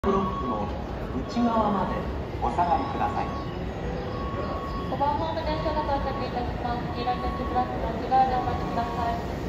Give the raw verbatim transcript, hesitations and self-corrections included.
ブロックの内側までお下がりください。 ごばんホーム電車が到着いたします。黄色い点字ブロックの内側でお待ちください。